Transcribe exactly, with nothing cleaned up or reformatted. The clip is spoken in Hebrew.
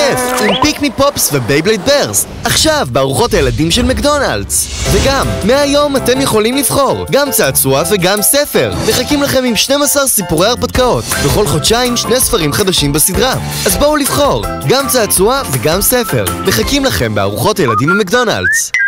כיף עם פיקמי פופס ובייבלייד ברסט, עכשיו בארוחות הילדים של מקדונלדס. וגם, מהיום אתם יכולים לבחור גם צעצוע וגם ספר. מחכים לכם עם שנים עשר סיפורי הרפתקאות, בכל חודשיים שני ספרים חדשים בסדרה. אז בואו לבחור, גם צעצוע וגם ספר. מחכים לכם בארוחות הילדים במקדונלדס.